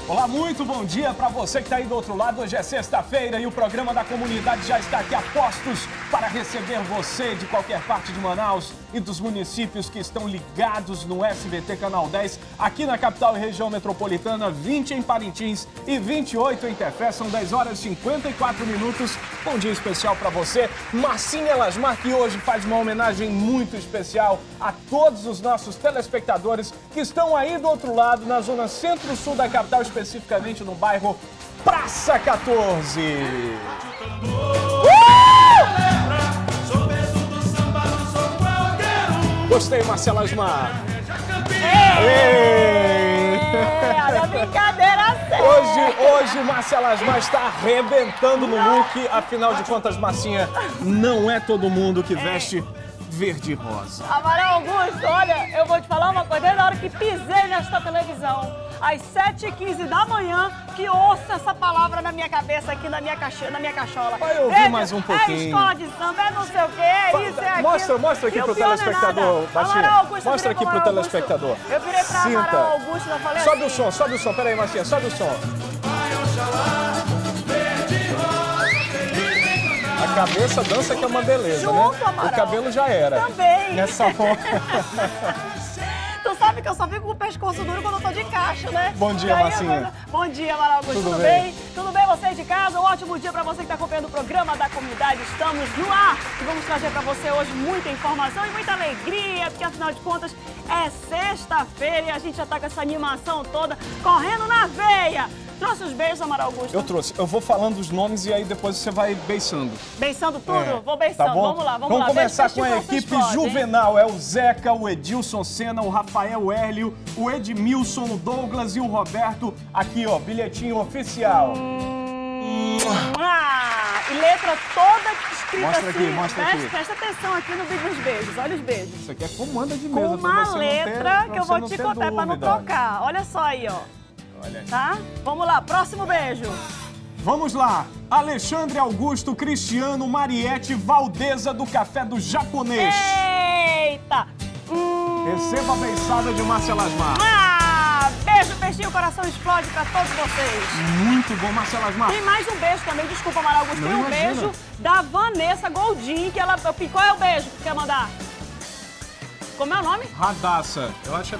Olá, muito bom dia para você que está aí do outro lado. Hoje é sexta-feira e o programa da comunidade já está aqui a postos para receber você de qualquer parte de Manaus e dos municípios que estão ligados no SBT Canal 10, aqui na capital e região metropolitana, 20 em Parintins e 28 em Tefé. São 10 horas e 54 minutos. Bom dia especial para você. Marcinha Lasmar, que hoje faz uma homenagem muito especial a todos os nossos telespectadores que estão aí do outro lado, na zona centro-sul da capital, especificamente no bairro Praça 14. Gostei, Marcela Asmar. Olha a brincadeira séria. Hoje Marcela Asmar está arrebentando no look. Afinal de contas, Marcinha, não é todo mundo que veste verde e rosa. Amaral Augusto, olha, eu vou te falar uma coisa. Desde a hora que pisei nesta televisão, às 7h15 da manhã, que ouço essa palavra na minha cabeça aqui, na minha cachola. Vai ouvir mais um pouquinho. É escola de samba, é não sei o quê, é isso, é aquilo. Mostra aqui pro telespectador, Baixinha. Mostra aqui pro telespectador. Eu virei pra Amaral Augusto e falei sobe assim... sobe o som. Peraí, Marcinha, sobe o som. A cabeça dança que é uma beleza, junto, né? Amaral. O cabelo já era. Também. Nessa hora. Tu sabe que eu só fico com o pescoço duro quando eu tô de caixa, né? Bom dia, Marcinha. Bom dia, Amaral Augusto. Tudo bem? Tudo bem, você de casa? Um ótimo dia pra você que tá acompanhando o programa da comunidade. Estamos no ar e vamos trazer pra você hoje muita informação e muita alegria, porque afinal de contas é sexta-feira e a gente já tá com essa animação toda correndo na veia. Trouxe os beijos, Amaral Augusto? Eu trouxe. Eu vou falando os nomes e aí depois você vai beiçando. Beiçando tudo? É, Vou beiçando. Tá bom? Vamos lá. Vamos começar com a equipe explode, juvenal. É o Zeca, o Edilson Senna, o Rafael Hélio, o Edmilson, o Douglas e o Roberto. Aqui, ó, bilhetinho oficial. E letra toda escrita mostra assim. Mostra aqui. Presta atenção aqui no Big dos Beijos. Olha os beijos. Isso aqui é comanda de mesa. Com uma letra que eu vou te contar pra não trocar. Olha só aí, ó. Olha aí. Tá? Vamos lá, próximo beijo. Vamos lá. Alexandre Augusto, Cristiano, Mariette, Valdeza do Café do Japonês. Eita! Receba a beiçada de Marcela Asmar. Beijo, peixinho, o coração explode pra todos vocês. Muito bom, Marcela Asmar. Tem mais um beijo também, desculpa, Amaral Augusto. Tem um beijo da Vanessa Goldin, que ela... Qual é o beijo que quer mandar? Como é o nome? Radassa. Eu acho...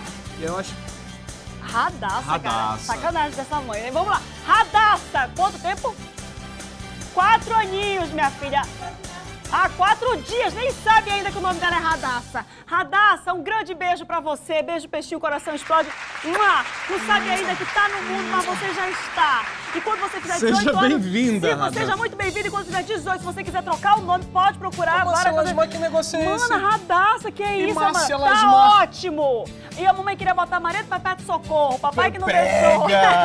Radassa, cara. Sacanagem dessa mãe. Vamos lá. Radassa. Quanto tempo? 4 aninhos, minha filha. 4 dias. Nem sabe ainda que o nome dela é Radassa. Radassa, um grande beijo pra você. Beijo, peixinho, coração explode. Não sabe ainda que tá no mundo, mas você já está. E quando você fizer 18 seja anos... bem-vinda, Radassa. Seja muito bem-vinda. E quando fizer 18, se você quiser trocar o nome, pode procurar agora. Marcela Asmar, que negócio é esse? Mano, Radassa, que é isso, mano? Asmar. Ótimo. E a mamãe queria botar Maria do Papai de Socorro. Papai que não deixou.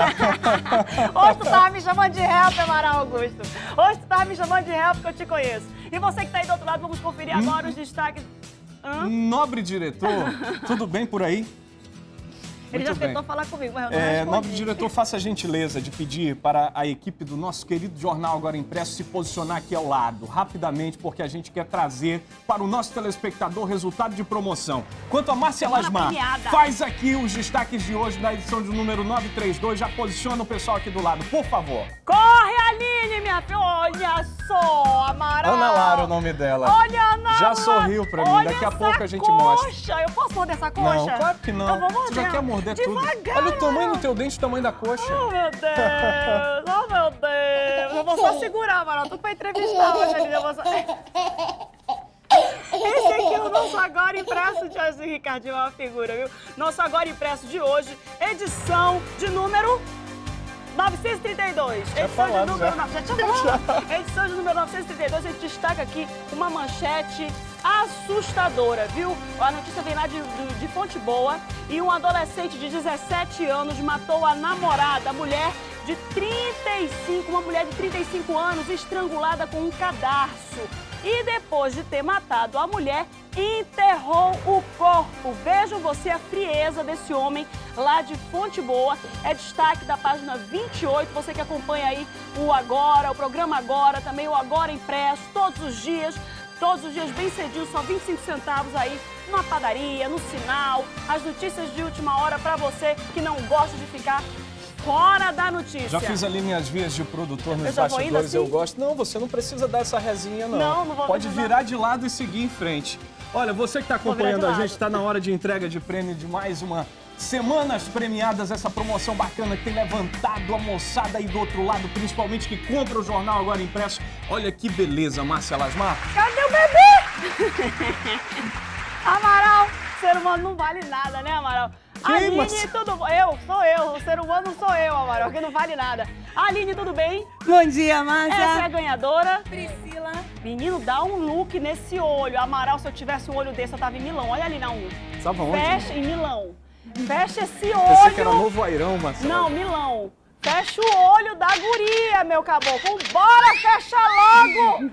Hoje tu tava me chamando de help, Amaral Augusto. Hoje tu tava me chamando de help porque eu te conheço. E você que tá aí do outro lado, vamos conferir agora os destaques. Nobre diretor, tudo bem por aí? Ele já tentou falar comigo, mas eu não respondi. Nobre diretor, faça a gentileza de pedir para a equipe do nosso querido Jornal Agora Impresso se posicionar aqui ao lado, rapidamente, porque a gente quer trazer para o nosso telespectador resultado de promoção. Quanto a Marcela Asmar, faz aqui os destaques de hoje da edição de número 932, já posiciona o pessoal aqui do lado, por favor. Corre, Aline, minha filha! Olha só, Amaral! Ana Lara é o nome dela. Olha, Ana já sorriu pra mim, daqui a pouco a gente mostra. Eu posso morder essa coxa? Não, claro que não. Eu vou morder. Você já quer morder devagar, tudo. Olha o tamanho do teu dente, o tamanho da coxa. Oh, meu Deus! Oh, meu Deus! Eu vou só segurar, Amaral. Tu pra entrevistar hoje, Aline. Eu vou só... Esse aqui é o nosso Agora Impresso de hoje, Ricardinho, é uma figura, viu? Nosso Agora Impresso de hoje, edição de número 932. Edição de número 932. Edição de número 932, a gente destaca aqui uma manchete assustadora, viu? A notícia vem lá de Fonte Boa e um adolescente de 17 anos matou a namorada, a mulher de 35, uma mulher de 35 anos estrangulada com um cadarço. E depois de ter matado a mulher, enterrou o corpo. Vejam você a frieza desse homem lá de Fonte Boa. É destaque da página 28. Você que acompanha aí o Agora, o programa Agora, também o Agora Impresso, todos os dias bem cedinho, só 25 centavos aí numa padaria, no sinal. As notícias de última hora para você que não gosta de ficar Fora da notícia. Já fiz ali minhas vias de produtor nos já vou indo bastidores, assim? eu gosto. Não, você não precisa dar essa resinha, não. Não vou Pode precisar. virar de lado e seguir em frente. Olha, você que está acompanhando a gente, está na hora de entrega de prêmio de mais uma Semanas Premiadas, essa promoção bacana que tem levantado a moçada aí do outro lado, principalmente que compra o jornal agora impresso. Olha que beleza, Márcia Lasmar. Cadê o bebê? Amaral, ser humano não vale nada, né, Amaral? Aline, tudo bom? Sou eu. O ser humano não sou eu, Amaral, que não vale nada. Aline, tudo bem? Bom dia, Márcia. Essa é a ganhadora. Priscila. Menino, dá um look nesse olho. Amaral, se eu tivesse um olho desse, eu tava em Milão. Olha ali na 1. Tava onde? Fecha em Milão. Fecha esse olho. Pensei que era Novo Airão, Marcelo. Não, Milão. Fecha o olho da guria, meu caboclo. Bora, fecha logo!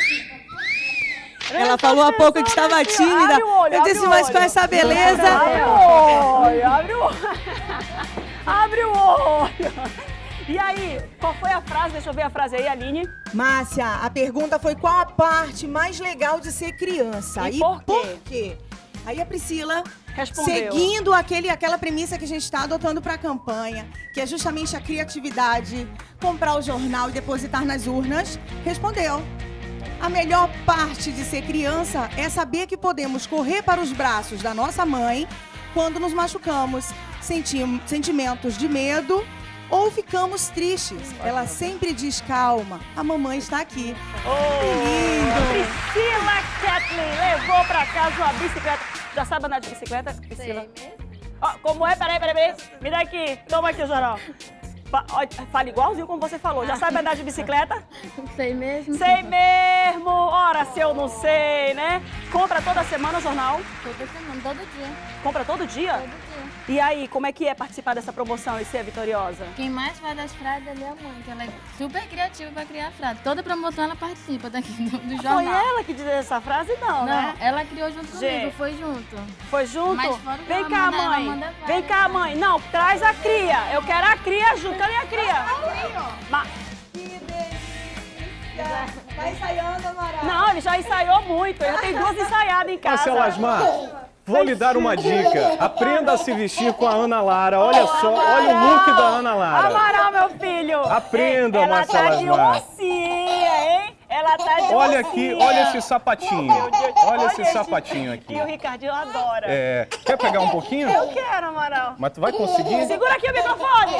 Ela falou há pouco que estava tímida. Abre o olho, Eu disse, mas com essa beleza... Abre o olho, abre o olho. Abre o olho. E aí, qual foi a frase? Deixa eu ver a frase aí, Aline. Márcia, a pergunta foi qual a parte mais legal de ser criança? E por quê? Por quê? Aí a Priscila, Respondeu. seguindo aquela premissa que a gente está adotando para a campanha, que é justamente a criatividade, comprar o jornal e depositar nas urnas, respondeu. A melhor parte de ser criança é saber que podemos correr para os braços da nossa mãe quando nos machucamos, sentimos sentimentos de medo ou ficamos tristes. Ela sempre diz, calma, a mamãe está aqui. Lindo! Priscila Kathleen levou pra casa uma bicicleta. Já sabe andar de bicicleta, Priscila? Sei mesmo. Ó, como é? Peraí. Me dá aqui. Toma aqui o jornal. Fala igualzinho como você falou. Já sabe andar de bicicleta? Sei mesmo. Sei mesmo. Ora, se eu não sei, né? Compra toda semana o jornal? Toda semana, todo dia. Compra todo dia? Todo dia. E aí, como é que é participar dessa promoção e ser vitoriosa? Quem mais faz das frases ali é a mãe, que ela é super criativa pra criar frase. Toda promoção ela participa daqui do jornal. Foi ela que disse essa frase? Não, Não, né? ela criou junto comigo, Gente. foi junto. Foi junto? Mas fora Vem ela cá, manda- ela mãe. manda Vem várias, cá, né? mãe. Não, traz a cria. Eu quero a cria junto. Cadê a cria? Que delícia! Tá ensaiando, Amaral? Não, ele já ensaiou muito. Ele já tem 2 ensaiadas em casa. Márcia Lasmar, vou lhe dar uma dica. Aprenda a se vestir com a Ana Lara. Olha só, olha o look da Ana Lara. Amaral, meu filho. Aprenda, Ela Márcia tá de Lasmar. oncinha, hein? Ela tá de Olha oncinha. aqui, olha esse sapatinho. Olha esse sapatinho aqui. E o Ricardinho adora. É, quer pegar um pouquinho? Eu quero, Amaral. Mas tu vai conseguir? Segura aqui o microfone.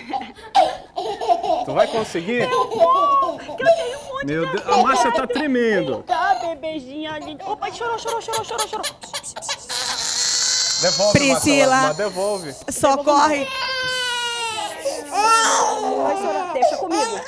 Tu vai conseguir? Vou, que eu tenho um monte Meu de Deus, a Márcia tá tremendo. Tá, bebezinha linda. Opa, chorou. Devolve, Priscila. Márcia Lasmar, devolve. Socorre. Vai chorar, deixa comigo.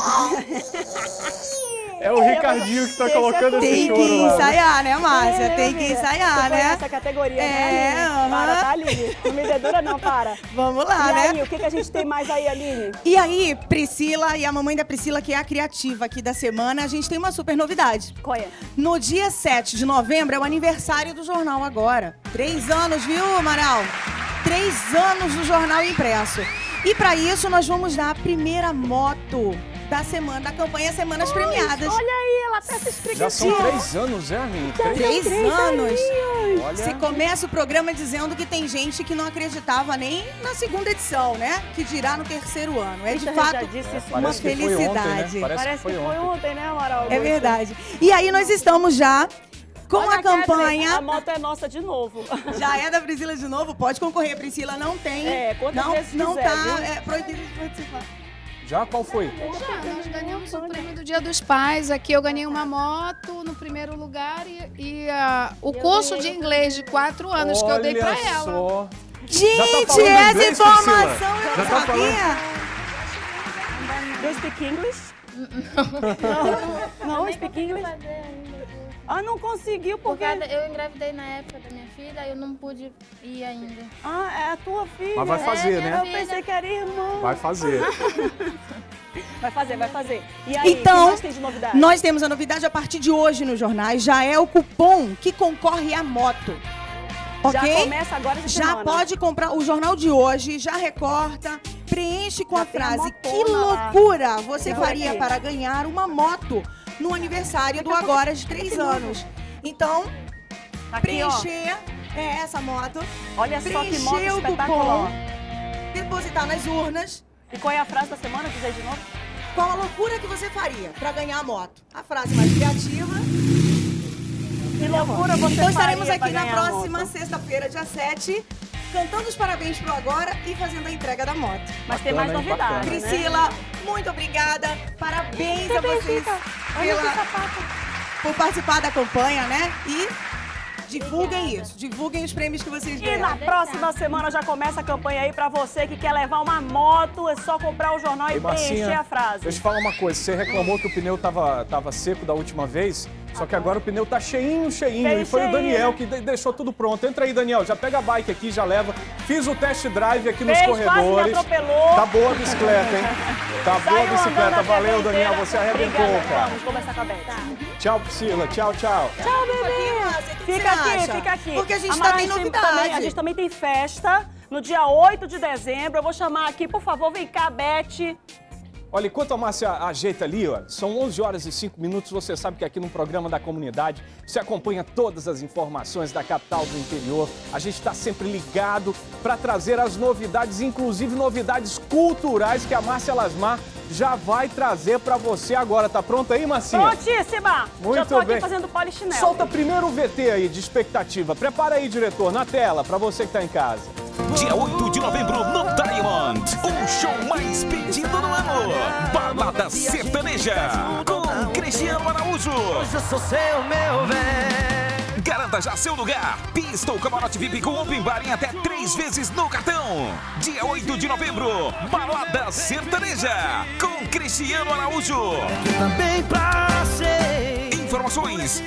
É o Ricardinho que tá colocando esse Tem choro que lá. ensaiar, né, Márcia? É, Tem minha que filha. ensaiar, Tu né? conhece essa categoria, É, né, Aline? aham. Para, tá, Aline? Não me dedura não, para. Vamos lá, E né? aí, o que a gente tem mais aí, Aline? E aí, Priscila e a mamãe da Priscila, que é a criativa aqui da semana, a gente tem uma super novidade. Qual é? No dia 7 de novembro é o aniversário do jornal agora. 3 anos, viu, Amaral? 3 anos do jornal impresso. E para isso nós vamos dar a primeira moto da semana, da campanha Semanas Premiadas. Olha aí, ela tá se esfregando. Já são 3 anos, é, Aline? 3 anos. Olha. Se começa o programa dizendo que tem gente que não acreditava nem na segunda edição, né? Que dirá no 3º ano. É de Eita, já fato disse isso. uma Parece que foi felicidade. ontem, né? Parece que foi ontem, né, Amaral? É verdade. E aí nós estamos já com Olha, a campanha. Kathleen, a moto é nossa de novo. Já é da Priscila de novo, pode concorrer. A Priscila não tem. É, quantas não, vezes não quiser, tá viu? proibido de participar. Já? Qual foi? Nós ganhamos o prêmio do Dia dos Pais. Aqui eu ganhei uma moto no primeiro lugar e o curso de inglês de 4 anos que eu dei pra ela. Só. Gente, falando essa inglês, informação Priscila? eu Já não tá sabia. Do you speak English? Não, não speak English? Fazer ainda. Ah, não conseguiu Porque porque... eu engravidei na época da minha filha e eu não pude ir ainda. Ah, é a tua filha. Mas vai fazer, minha né? Eu pensei que era irmão. Vai fazer. Vai fazer. E aí, o que Então, mais tem de novidade? nós temos a novidade a partir de hoje nos jornais. Já é o cupom que concorre à moto. Já Ok? começa agora essa Já semana. pode comprar o jornal de hoje, já recorta, preenche com Já a tem a frase motona que lá. loucura você Já faria vai ter. para ganhar uma moto no aniversário do agora de 3 anos. Então, Aqui, ó. preencher essa moto, Olha só que moto preencher o espetacular. cupom, depositar depositar nas urnas. E qual é a frase da semana? Diz aí de novo. Qual a loucura que você faria para ganhar a moto? A frase mais criativa. Que loucura você Então estaremos faria aqui pra na ganhar a próxima moto? sexta-feira, dia 7, cantando os parabéns pro Agora e fazendo a entrega da moto. Mas tem mais novidade, né? Priscila, muito obrigada. Parabéns a vocês por participar da campanha, né? E divulguem isso, divulguem os prêmios que vocês E ganham. na próxima semana já começa a campanha aí pra você que quer levar uma moto, é só comprar o jornal e preencher a frase. Deixa eu te falar uma coisa, você reclamou que o pneu tava seco da última vez, só que agora o pneu tá cheinho. Bem E foi cheinho, o Daniel né? que deixou tudo pronto. Entra aí, Daniel, já pega a bike aqui, já leva. Fiz o test drive aqui nos Fez, quase me corredores. atropelou. Tá boa a bicicleta, hein? Tá boa a Saiu bicicleta. andando a Valeu, campanha Daniel, inteira. você arrebentou, Obrigada, cara. Vamos conversar com a Beth. Tchau, Priscila. Tchau, tchau. Tchau, bebê. Márcia, o que Fica você aqui, acha? fica aqui. Porque a gente Amara, tem novidade. a gente também tem festa no dia 8 de dezembro. Eu vou chamar aqui, por favor, vem cá, Beth. Olha, enquanto a Márcia ajeita ali, ó, são 11 horas e 5 minutos, você sabe que aqui no programa da comunidade você acompanha todas as informações da capital do interior. A gente está sempre ligado para trazer as novidades, inclusive novidades culturais que a Márcia Lasmar já vai trazer para você agora. Tá pronta aí, Marcinha? Prontíssima. Muito Já tô aqui bem. fazendo polichinelo. Solta primeiro o VT aí de expectativa. Prepara aí, diretor, na tela, para você que tá em casa. Dia 8 de novembro no Diamond, o show mais pedido do ano. Balada Sertaneja, com Cristiano Araújo. Hoje eu sou seu, meu bem. Garanta já seu lugar. Pista ou camarote VIP com open bar em até 3 vezes no cartão. Dia 8 de novembro, Balada Sertaneja, com Cristiano Araújo. Também passei. Informações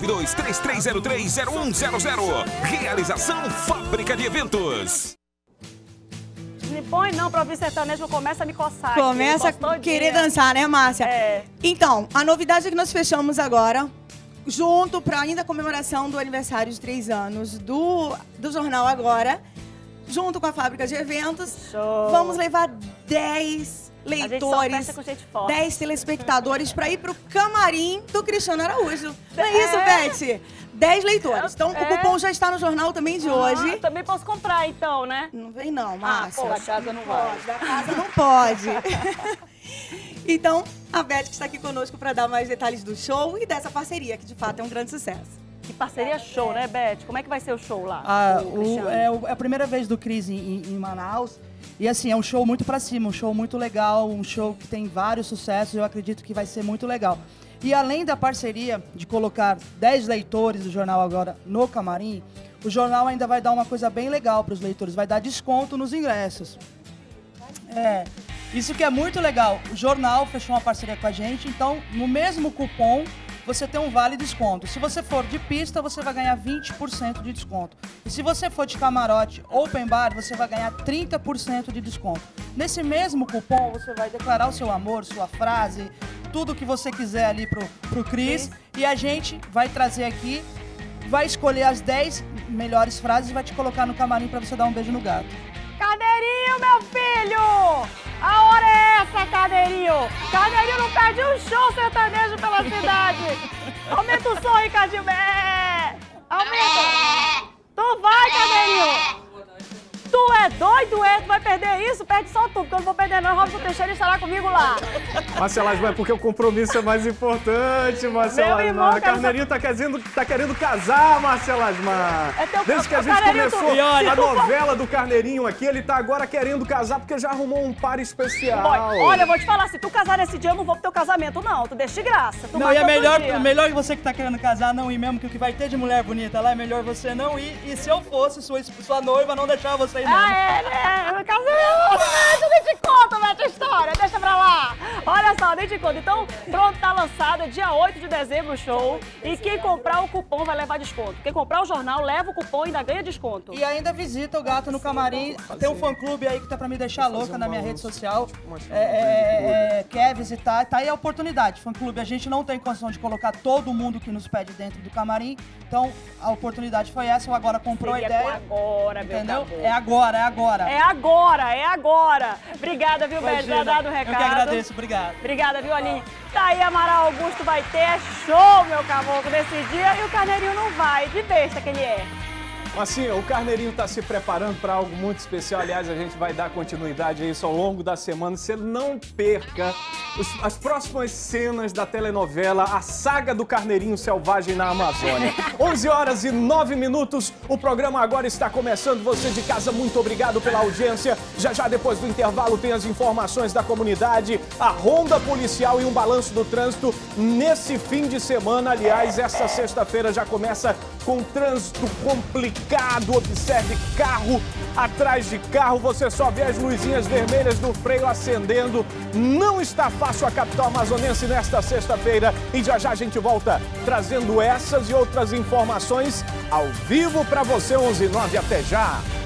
9233030100. Realização Fábrica de Eventos. Me põe não pra ouvir sertanejo, começa a me coçar. Começa aqui, a querer dançar, né, Márcia? É. Então, a novidade é que nós fechamos agora, junto para ainda a comemoração do aniversário de 3 anos do Jornal Agora, junto com a Fábrica de Eventos. Show. Vamos levar 10 leitores, festa com gente forte. 10 telespectadores para ir pro camarim do Cristiano Araújo. Não é isso, Beth? 10 leitores. Então, o cupom já está no jornal também de hoje. Também posso comprar, então, né? Não vem não, Márcia. Da casa não vai. Da casa não pode. Então, a Beth que está aqui conosco para dar mais detalhes do show e dessa parceria, que de fato é um grande sucesso. Que parceria show, né, Beth? Como é que vai ser o show lá? É a primeira vez do Cris em Manaus. E assim, é um show muito pra cima, um show muito legal, um show que tem vários sucessos, eu acredito que vai ser muito legal. E além da parceria de colocar 10 leitores do Jornal Agora no camarim, o jornal ainda vai dar uma coisa bem legal para os leitores, vai dar desconto nos ingressos. Isso que é muito legal. O jornal fechou uma parceria com a gente, então no mesmo cupom você tem um vale desconto. Se você for de pista, você vai ganhar 20% de desconto. E se você for de camarote open bar, você vai ganhar 30% de desconto. Nesse mesmo cupom, você vai declarar o seu amor, sua frase, tudo que você quiser ali pro Cris. E a gente vai trazer aqui, vai escolher as 10 melhores frases e vai te colocar no camarim para você dar um beijo no gato. Cadeirinho, meu filho! A hora é essa, Cadeirinho! Cadeirinho não perde um show sertanejo pela cidade! Aumenta o som, Ricardinho! Aumenta! Tu vai, Cadeirinho! Tu é doido, Tu vai perder isso? Perde só tu, porque eu não vou perder não. Robson Teixeira estará comigo lá. Márcia Lasmar, porque o compromisso é mais importante, Márcia Meu irmão, Lasmar. Carneirinho tá querendo casar, Márcia Lasmar. Desde que a gente começou a novela do Carneirinho aqui, ele tá agora querendo casar porque já arrumou um par especial. Olha, eu vou te falar, se tu casar nesse dia, eu não vou pro teu casamento, não. Tu deixa de graça. Tu não, e é melhor que você que tá querendo casar não ir mesmo, que o que vai ter de mulher bonita lá é melhor você não ir. E se eu fosse sua noiva, não deixava você ir mesmo. Ah, é, né? Eu casei, eu nem te conto, a história, deixa pra lá. Olha só, nem te conto. Então, pronto, tá lançado, é dia 8 de dezembro o show. E quem comprar o cupom vai levar desconto. Quem comprar o jornal, leva o cupom e ainda ganha desconto. E ainda visita o gato no camarim. Tem um fã-clube aí que tá pra me deixar louca na minha rede social. Quer visitar, tá aí a oportunidade. Fã-clube, a gente não tem condição de colocar todo mundo que nos pede dentro do camarim. Então, a oportunidade foi essa, o Agora comprou a ideia. Agora, meu entendeu? cabelo. É agora. É agora. Obrigada, viu, Beth? Já dado o recado. Eu que agradeço, obrigado. Obrigada, viu, Aline? Tá aí, Amaral Augusto vai ter show, meu caboclo, nesse dia. E o Carneirinho não vai, de besta que ele é. Assim, o Carneirinho está se preparando para algo muito especial. Aliás, a gente vai dar continuidade a isso ao longo da semana. Você não perca as próximas cenas da telenovela A Saga do Carneirinho Selvagem na Amazônia. 11h09. O programa agora está começando. Você de casa, muito obrigado pela audiência. Já depois do intervalo tem as informações da comunidade, a ronda policial e um balanço do trânsito nesse fim de semana. Aliás, esta sexta-feira já começa com trânsito complicado. Observe carro atrás de carro. Você só vê as luzinhas vermelhas do freio acendendo. Não está fácil a capital amazonense nesta sexta-feira. E já a gente volta trazendo essas e outras informações ao vivo para você. 11h09. Até já!